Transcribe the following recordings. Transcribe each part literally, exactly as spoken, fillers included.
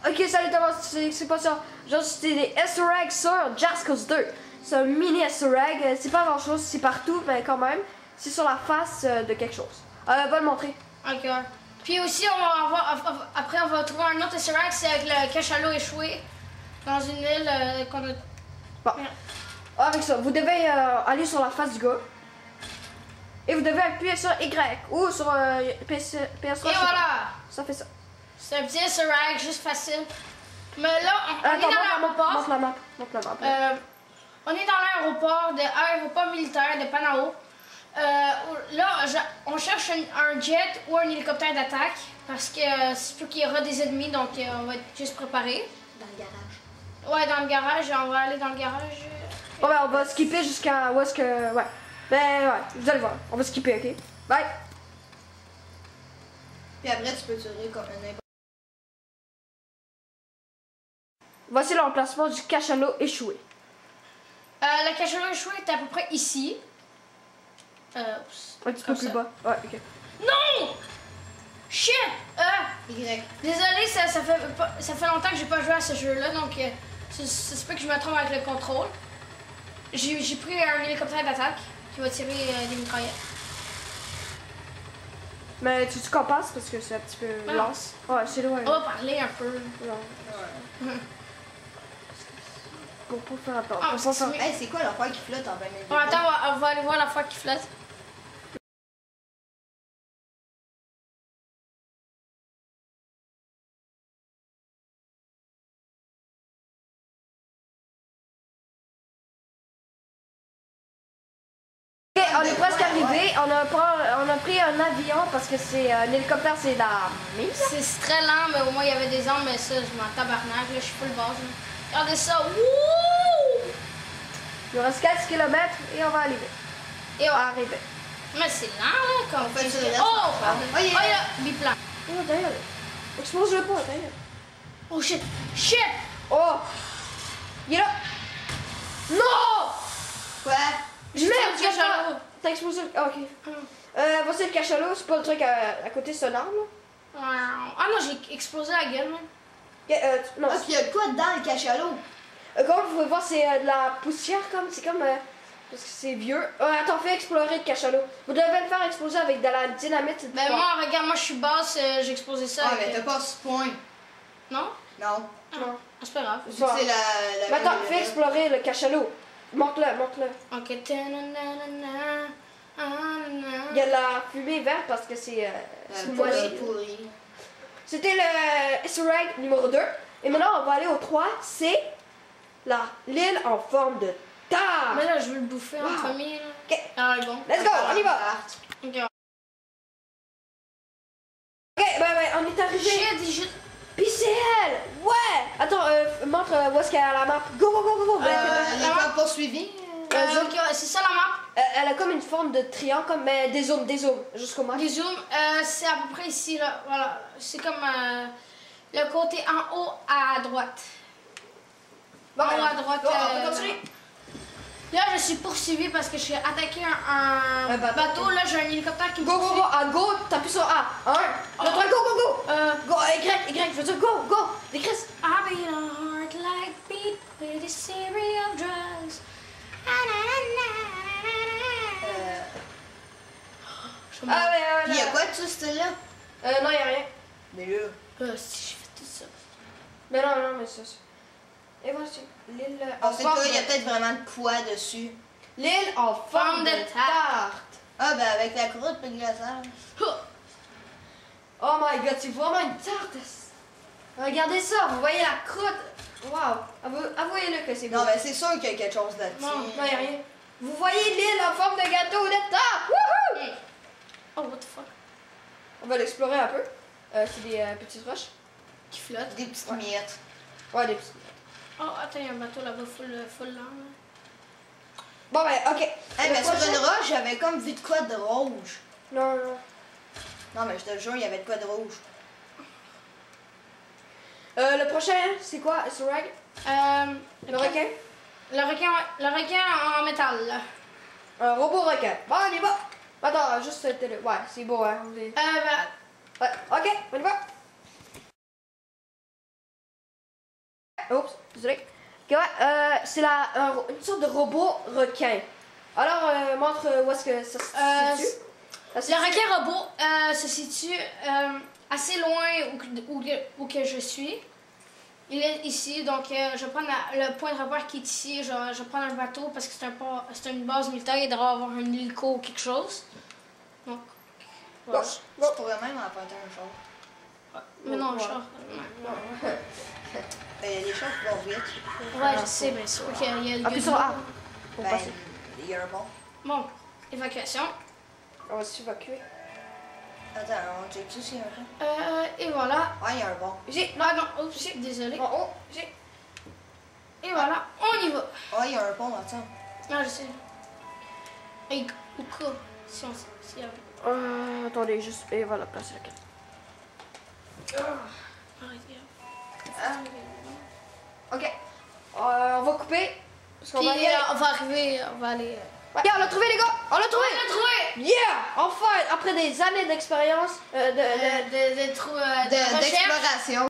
Ok, salut tout le monde, c'est pas ça. Genre, c'était des Easter eggs sur Just Cause deux. C'est un mini Easter egg. C'est pas grand chose, c'est partout, mais quand même. C'est sur la face de quelque chose. Euh, va le montrer. Ok. Puis aussi, on va avoir, après, on va trouver un autre Easter egg, c'est avec le cachalot échoué dans une île euh, qu'on a. Bon. Avec ça, vous devez euh, aller sur la face du gars. Et vous devez appuyer sur Y ou sur euh, P S trois. Et voilà! Ça fait ça. C'est un petit Easter egg, juste facile. Mais là, on, on Attends, est dans l'aéroport. Montre la map. Montre la map. Euh, on est dans l'aéroport, de l'aéroport militaire de Panao. Euh, là, je, on cherche un, un jet ou un hélicoptère d'attaque parce que euh, c'est sûr qu'il y aura des ennemis, donc euh, on va être juste préparé. Dans le garage. Ouais, dans le garage, on va aller dans le garage. Bon, ben, on va skipper jusqu'à où est-ce que. Ouais. Ben, ouais, vous allez voir. On va skipper, ok? Bye! Puis après, tu peux tirer comme un n'importe. Voici l'emplacement du cachalot échoué. Euh, le cachalot échoué est à peu près ici. Euh, oups, Un petit peu plus ça. bas. Ouais, ok. Non! Shit! Euh, Y. désolé, ça, ça, fait, pas- ça fait longtemps que j'ai pas joué à ce jeu-là, donc euh, ça se peut que je me trompe avec le contrôle. J'ai j'ai pris un hélicoptère d'attaque qui va tirer euh, des mitraillettes. Mais tu tu qu'on passe parce que c'est un petit peu Ah. lance. Ouais, c'est loin. On va parler un peu. Non. Pour, pour faire attendre. Ah, Pour pas c'est- faire- Hey, c'est quoi l'affaire qui flotte en plein milieu? Bon, attends, on va, on va aller voir la fois qui flotte. Ok, on est presque arrivé. On a, pris- on a pris un avion parce que c'est euh, l'hélicoptère, c'est la mine. C'est c'est très lent, mais au moins il y avait des arbres, mais ça, je m'en tabarnak, là, je suis full base. là. Regardez ça, wouh! Il nous reste quatre kilomètres et on va arriver. Et on... Arriver. Mais c'est lent, là, quand On fait ça, là, Oh! ça Oh, parle. il y a biplan. Oh, d'ailleurs. Expose-le pas, d'ailleurs. Oh shit! Shit! Oh! Il est là! Non! Quoi? J'ai Merde, fait le cachalot. T'as explosé le... Ah, ok. Euh, voici le cachalot, c'est pas le truc à, à côté, c'est un arbre, là. Ah non, j'ai explosé la gueule, man. Ok, euh, non. Ah, puis il y a de quoi dedans, le cachalot? Euh, comme vous pouvez voir, c'est euh, de la poussière, comme, c'est comme... euh, parce que c'est vieux. Euh, attends, fais explorer le cachalot. Vous devez le faire exploser avec de la dynamite. et du Ben bois. moi, regarde, moi je suis basse, euh, j'ai explosé ça. Ah, avec, mais t'as euh, pas ce point. Non? Non. Non. Ah, c'est pas grave. C'est la. la Mais attends, la- fais explorer le cachalot. Monte-le, monte-le. Ok. Ta-na-na-na-na, ah-na-na. Il y a de la fumée verte parce que c'est... Euh, la c'est pourri, moisi. pourri. C'était le Easter egg numéro deux. Et maintenant, on va aller au trois. C'est la l'île en forme de tarte. Mais là, je veux le bouffer en Wow. premier, là. Ok, Ah, bon. let's go, on y va. Ok. Ok, ben, ben, on est arrivé. Shit, j'ai... Puis c'est elle. Ouais. Attends, euh, montre euh, où est-ce qu'elle a la map. Go, go, go, go, go. Euh, Ben, ben, elle est pas poursuivie. Euh, Euh, zoom. ok, ouais, c'est ça la map. Euh, elle a comme une forme de triangle, comme mais des zooms, des zooms, jusqu'au max. Les zooms, euh, c'est à peu près ici, là. Voilà. C'est comme euh, le côté en haut à droite. Bon, en haut à euh, droite. bon, on euh, peut continuer. Là, je suis poursuivi parce que j'ai attaqué un, un Un bateau. bateau. Là, j'ai un hélicoptère qui me Go, go, poursuit. go. À go, t'appuies sur A. Un. Le trois, go, go, go. Euh, Go, Y, Y, je veux dire go, go. Décris. I beat a heart like beat with a series of drugs. Euh, Je suis Ah, mort. ouais, ouais, Puis il y a là. quoi de ce style-là? Euh, non, y a rien. Mais là. Euh, si j'ai fait tout ça. Mais non, non, mais c'est ça. Et voici l'île On en sait forme pas, il y a de... peut-être vraiment de quoi dessus. L'île en forme de tarte. Ah, ben avec la croûte et le glaçage. Oh my god, c'est vraiment une tarte. Regardez ça, vous voyez la croûte. Waouh. Avou- Avouez-le que c'est beau. Non, mais c'est sûr qu'il y a quelque chose de Non, Non, y a rien. Vous voyez l'île en forme de gâteau de tarte. Wouhou! Oh, what the fuck? On va l'explorer un peu. Euh, c'est des euh, petites roches. Qui flotte. Des petites Ouais. miettes. Ouais, des petites. Oh, attends, il y a un bateau là-bas full, full lent. là. Bon, ben, ok. Hey, Le mais sur prochain- une roche, j'avais comme vu de quoi de rouge. Non, non. Non, mais je te jure, il y avait de quoi de rouge. Euh, le prochain, c'est quoi, Surag? Euh, Le requin? Le requin, le requin en métal, là. Un robot requin. Bon, on y va. Attends, juste cette télé. Ouais, c'est beau, hein. Euh, ben, Ouais, ok, on y va. Oups, désolé. Ok, ouais, euh, c'est la, un- une sorte de robot requin. Alors, euh, montre où est-ce que ça se Euh, situe. Ça se Le situe- requin robot euh, se situe euh, assez loin où, que- où, que- où que je suis. Il est ici, donc euh, je vais prendre la- le point de repère qui est ici. Je, vais- je vais prendre un bateau parce que c'est un port- c'est une base militaire. Il devrait avoir un hélico ou quelque chose. Donc, voilà. Bon, bon. Tu pourrais même emprunter un char. Mais non, Ouais. char. Ben, il y a des choses qui vont vite. Ouais, je sais, bien sûr. Ok, il y a, il y a Appuie du- sur A pour Ben, passer. il y a un pont. Bon, évacuation. On va s'évacuer. Attends, on check tout s'il y a un pont. Euh, et voilà. Ouais, il y a un pont. J'ai. Non, non, oups, désolé. En haut. J'ai. Et voilà, on y va. Ouais, il y a un pont, attends. Non, je sais. Et au cas, si on s'il y a. Euh, attendez, juste. Et voilà, placer la carte. Arrêtez. Ok. Euh, on va couper. Parce qu'on Puis va aller. euh, on va arriver, on va aller. Ouais, on l'a trouvé, les gars! On l'a trouvé! On l'a trouvé! Yeah! Enfin, après des années d'expérience, euh, de, de- De, de, de, trou- euh, de De- recherche, D'exploration.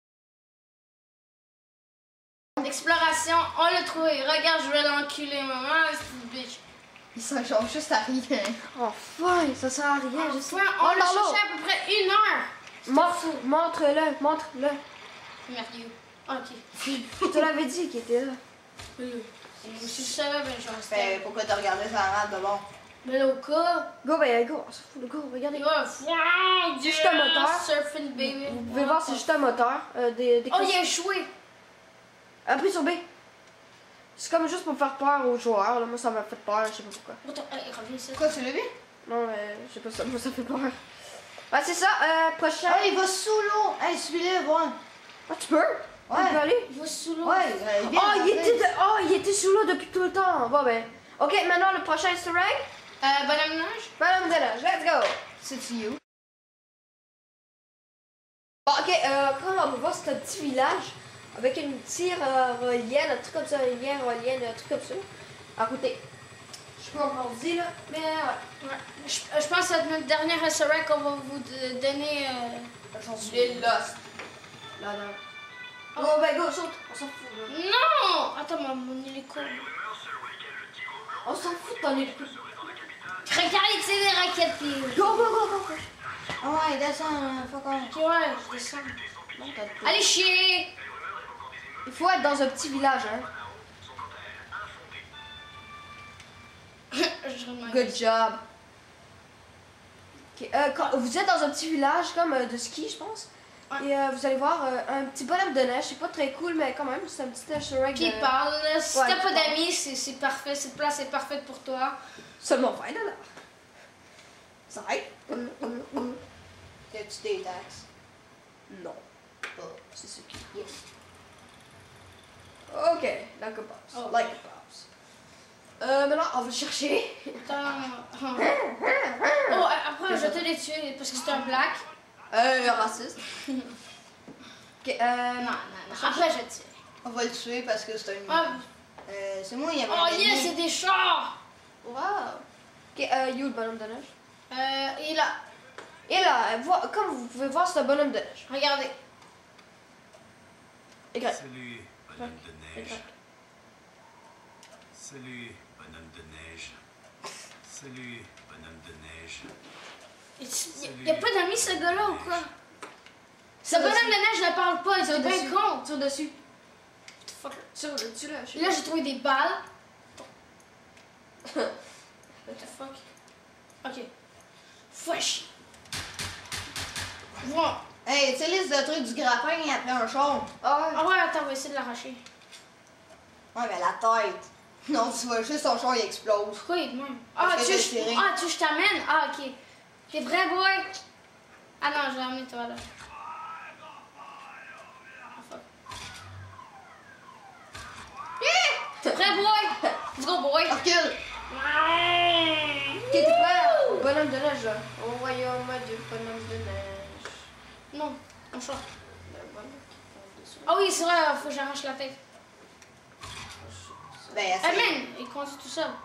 d'exploration, on l'a trouvé. Regarde, je vais l'enculer, maman, c'est bitch. Ils sont genre juste à rien. Enfin, ça sert à rien. Je sais. Enfin, on Oh, l'a Marlo! cherché à peu près une heure. Montre, montre-le, montre-le. Merde, you. Ok. Je te l'avais dit qu'il était là. Si je savais, ben j'en Fait, restais. pourquoi t'as regardé sa rade de bon? Mais là, au cas. Go, ben go, on s'en fout, go, regardez. Ouais, wow, C'est juste un moteur. Surfing, baby. Vous pouvez voir, c'est juste un moteur. Euh, des, des Oh, il a échoué. Appuie sur B. C'est comme juste pour faire peur aux joueurs. Là. Moi, ça m'a fait peur, je sais pas pourquoi. Attends, hey, reviens ici. Quoi, tu l'as vu? Non, mais je sais pas ça, moi, ça fait peur. Ouais, c'est ça, euh, prochain. Ah, il va sous l'eau! Hey, suis-le, voir. Ah, tu peux? Ouais. Tu peux aller? Il va sous l'eau. Ouais, euh, il vient Oh, de il rentrer. était, de... oh, il était sous l'eau depuis tout le temps. Bon, ben. Ok, maintenant, le prochain easter egg. Euh, bonhomme neige. Madame Delage, let's go. C'est you. Bon, ok, euh, comme on peut voir, c'est un petit village avec une tyrolienne, un truc comme ça, une tyrolienne, un truc comme ça, à côté. Je sais pas comment on dit là, mais ouais. Ouais. Je, je pense que c'est notre dernier easter egg qu'on va vous d- donner. Euh... Je l'ai lost. Là, là. Oh, ben go, saute. On s'en fout, là. Non! Attends, mon, mon hélico. On s'en fout de ton hélico. Regarde, c'est des raquettes. puis- Go, go, go, go, go. Ah ouais, descends, faut qu'on. Ok, ouais, je descends. Non, t'as le Allez chier! Il faut être dans un petit village, hein. Je remarque. Good job. Ok, euh, quand- vous êtes dans un petit village comme euh, de ski, je pense. Ouais. Et euh, vous allez voir euh, un petit bonhomme de neige. C'est pas très cool, mais quand même, c'est un petit easter egg. Qui de- parle, là. Si Ouais, t'as qui pas parle. d'amis, c'est c'est parfait. Cette place est parfaite pour toi. Seulement vingt dollars. Ça aide? T'as-tu des taxes? Non. Pas. C'est ce qui est. Ok, like a boss. Oh. Like a boss. Euh, maintenant, on va le chercher. Attends. Oh, après, je vais te les tuer parce que c'est un black. Euh, raciste. Ok, euh, Non, non, non. Après, je vais te tuer. On va le tuer parce que c'est un. Ah, Euh, c'est moi, il y avait oh un yes, ennemi. c'est des chars! Wow. Ok, euh, you le bonhomme de neige. Euh, et là, Et là, vo- comme vous pouvez voir, c'est un bonhomme de neige. regardez. Y. Salut, bonhomme de neige. Y. Salut, bonhomme de neige. Salut, bonhomme de neige. Il y a pas d'amis, ce gars-là, ou quoi? Ce Sur bonhomme dessus. de neige ne parle pas, il est bien dessus. con. Sur dessus. What the fuck? Sur le dessus, là. Et là, j'ai trouvé des balles. What the fuck? Ok. Fresh. Voilà. Hey, utilise le truc du grappin après un char. Ah ouais. Ah ouais, attends, on va essayer de l'arracher. Ouais, mais la tête. Non, tu vois juste son char, il explose. Pourquoi il est de même? Ah, Parce que tu veux t'as je- tiré. ah, tu veux que je t'amène? Ah, ok. T'es prêt, boy? Ah non, je l'ai amené toi là. Ah, fuck. T'es prêt, boy? Let's go, boy. Recule! Ok, t'es prêt au bonhomme de neige, là. Au royaume du bonhomme de neige. Non, on chante. Le bonhomme qui tombe dessus. Ah oui, c'est vrai, faut que j'arrache la tête. Ben, Ah, essaye. man, il conduit tout seul.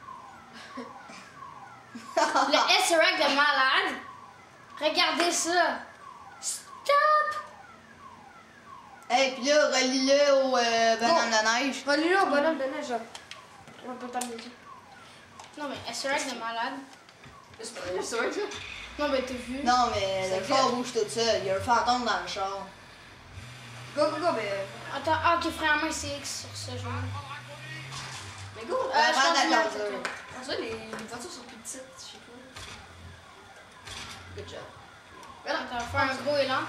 Le easter egg de malade. Regardez ça. Stop! Hey, Ouais, puis là, relie-le au euh, bonhomme de neige. Relis-le au bonhomme de neige. On va pas t'amuser. Non, mais Easter egg de malade. C'est pas vrai, ça. Non, mais t'as vu? Non, mais C'est le char bouge tout seul. Il y a un fantôme dans le char. Go, go, go, mais. Attends, ah, ok, frère, main, c'est X sur ce jeu. Mais go! Euh, je Avant continue d'attendre. avec toi. En vrai, les, les voitures sont plus petites, je sais pas. Good job. Attends, faire un gros élan.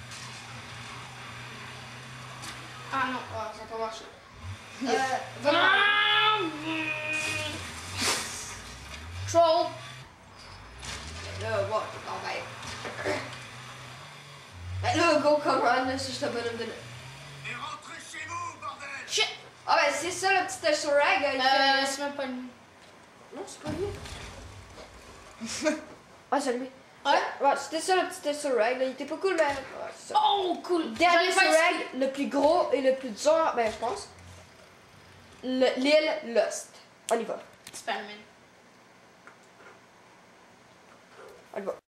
Ah non. Ah, ça a pas marché. Yeah. Euh, va Ah, Troll. Là, ouais, t'es en Ben là, go, come on, là, c'est juste un bonhomme de neige. Et rentrez chez vous, bordel! Shit. Ah, ben c'est ça, le petit Easter egg. Il Euh, fait... c'est même pas lui. Non, c'est pas lui. Ah, c'est lui. Ouais. Ouais, c'était ça le petit Easter egg. Là. Il était pas cool, mais. Ouais, c'est ça. Oh, cool. Dernier J'allais Easter faire egg, le plus gros et le plus dur, ben je pense. Le- L'île Lost. On y va. Spider-Man. On y va.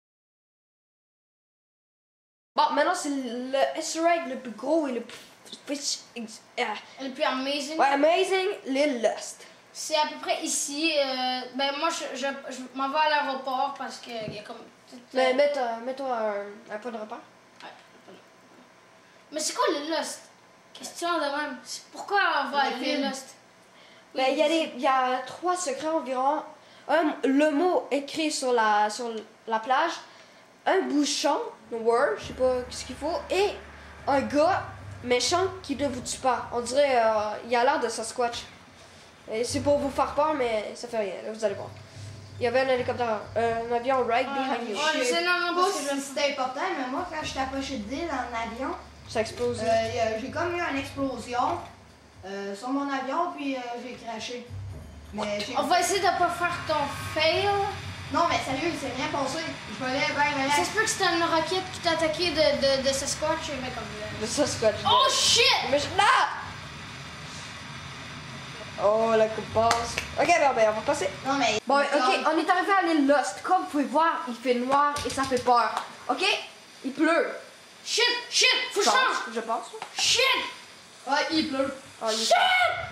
Bon, maintenant c'est le Easter egg le plus gros et le plus. Euh, Le plus amazing. ouais, amazing, l'île Lost. C'est à peu près ici. Euh, ben moi, je, je, je m'en vais à l'aéroport parce qu'il y a comme... toute, euh, Mais mets-toi mets un, un point de repère. ouais, mais c'est quoi le Lost? Question de même. C'est pourquoi on va Le aller film. Lost? Ben, il y, a des- il y a trois secrets environ. Un, le mot écrit sur la, sur la plage. Un bouchon, le word, je sais pas ce qu'il faut. Et un gars méchant qui ne vous tue pas. On dirait, euh, il a l'air de Sasquatch. Et c'est pour vous faire peur, mais ça fait rien, là, vous allez voir. Il y avait un hélicoptère, euh, un avion right behind you. Ouais, je sais, non, non, Pas parce que je... si c'était important, mais moi, quand je t'approchais de l'île en avion, Ça explose. euh, y a- j'ai comme eu une explosion euh, sur mon avion, puis euh, j'ai craché. Mais j'ai... On va essayer de pas faire ton fail. Non, mais sérieux, il s'est rien passé. Je me lève bien Ça relax. se peut que c'était une roquette qui t'a attaqué de, de, de Sasquatch, mais comme... euh, Le Sasquatch. Oh shit! Mais je... Là! Oh, la coupe passe. Ok, ben, ben, on va passer. Non, mais... Bon, ok, on est arrivé à l'île Lost. Comme vous pouvez voir, il fait noir et ça fait peur. Ok? Il pleut. Shit! Shit! Faut que Je je change! pense, je pense. Shit! Ouais, il pleut. Oh, il est-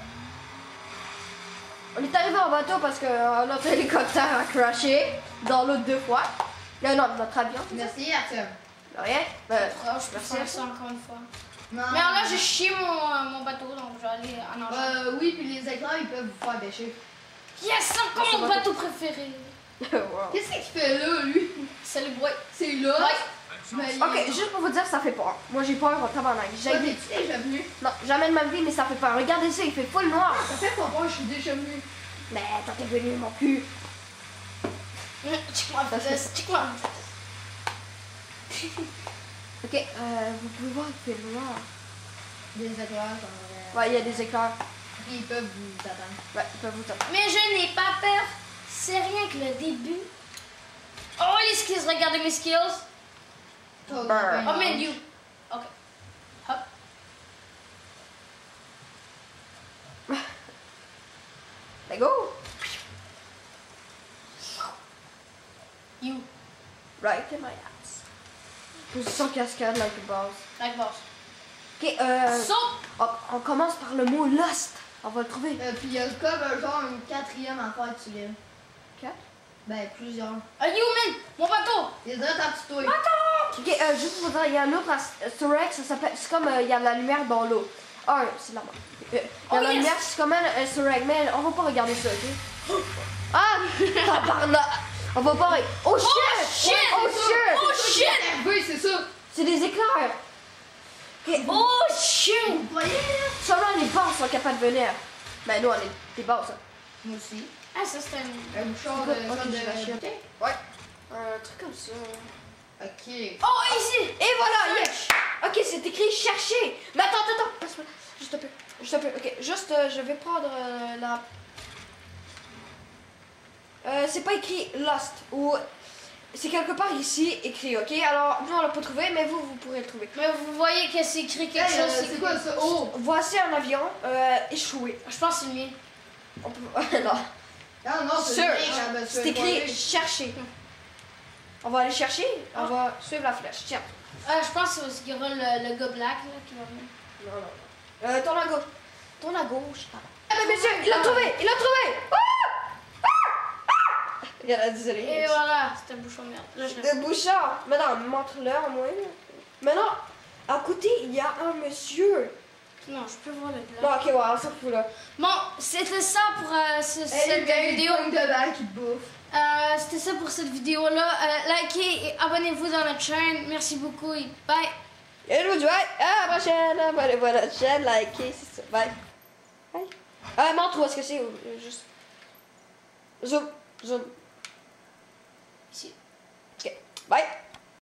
On est arrivé en bateau parce que euh, notre hélicoptère a crashé dans l'eau deux fois. Euh, non, notre avion. Merci, Arthur. De rien. Ben, Oh, je peux merci. faire ça encore une fois. Non. Mais alors là, j'ai chié mon, euh, mon bateau, donc je vais aller en enjeu. Euh, oui, puis les éclairs, ils peuvent vous faire bêcher. Yes! Encore Son mon bateau. bateau préféré! Wow. Qu'est-ce qu'il fait là, lui? C'est le bois. C'est là. Ouais. Mais il- Ok, juste pour vous dire, ça fait peur. Moi, j'ai peur au tabarnak. J'ai Ouais, t'es-tu déjà venu? Non, jamais de ma vie, mais ça fait peur. Regardez ça, il fait full noir. Ça fait pas peur, je suis déjà venu. Mais quand t'es venu, mon cul. Check-moi la vitesse, check-moi la vitesse. Ok, euh, vous pouvez voir qu'il fait noir. Des éclairs, euh, Ouais, il y a des éclairs. ils peuvent vous attendre. Ouais, ils peuvent vous taper. Mais je n'ai pas peur. C'est rien que le début. Oh, les skills, regardez mes skills. Oh, Brr. Oh, mais you. Ok. Hop. Let's go! You. Right in my ass. Position cascade, like the boss. Like boss. Ok, euh. Saute. On, on commence par le mot Lost. On va le trouver. Euh, puis il y a comme un genre une quatrième affaire sur l'île. Quatre? Ben, plusieurs. Ah, you, man. Mon bateau. Il y a d'autres en dessous de toi. Ok, euh, juste pour vous dire, il y a un autre Easter egg, ça s'appelle. C'est comme euh, il y a de la lumière dans l'eau. Ah, c'est la mort. Euh, Il y a Oh, de la yes! lumière, c'est comme un Easter egg, mais on va pas regarder ça, ok? Ah! Tabarnak! On va pas. Oh shit! Oh, shit! Oh shit! Oh, shit. Oui, c'est ça. C'est des éclairs! Ok, Oh, shit. Vous voyez, là? seulement les boss sont capables de venir. Ben, nous, on est des boss, hein. Moi aussi. Ah, ça, c'est un... Un bouchon de... Ok, comme je vais de... chier. Ok. Ouais. Un truc comme ça. Ok. Oh, ici. Et voilà, yes! Ok, c'est écrit chercher! Mais attends, attends, attends! Passe-moi. Juste un peu. Juste un peu. Ok, juste, euh, je vais prendre euh, la. Euh, c'est pas écrit Lost ou. C'est quelque part ici écrit, ok? Alors, nous on l'a pas trouvé, mais vous, vous pourrez le trouver. Mais vous voyez que c'est écrit quelque Hey, euh, chose. c'est quoi ça? Oh! Voici un avion euh, échoué. Je pense que c'est le mien. On peut. non. Ah non, c'est Sûr. le mien, je me suis C'est écrit étoilé. chercher. On va aller chercher, on va suivre la flèche. Tiens. Ah, je pense que c'est qu'il y aura le, le gars black là, qui va venir. Non, non, non. Euh, tourne à gauche. Tourne à gauche. Ah, mais monsieur, il l'a trouvé! Il l'a trouvé! Ah! Ah! Ah! Regarde, désolé. Et voilà, c'était un bouchon de merde. Là, je l'ai. De bouchard. Mais non, montre-le à moi. Là. Maintenant, à côté, il y a un monsieur. Non, je peux voir le plan. Bon, ok, ouais, on s'en fout là. Bon, c'était ça pour euh, ce- Elle cette vidéo. dedans qui te bouffe. Euh, c'était ça pour cette vidéo-là. Euh, likez et abonnez-vous dans notre chaîne. Merci beaucoup et bye. Et je vous dis bye. À la prochaine. Abonnez-vous à notre chaîne, likez, c'est ça. Bye. Bye. Ah, montre-moi ce que c'est. euh, Juste. Zoom. Zoom. Ici. Ok. Bye.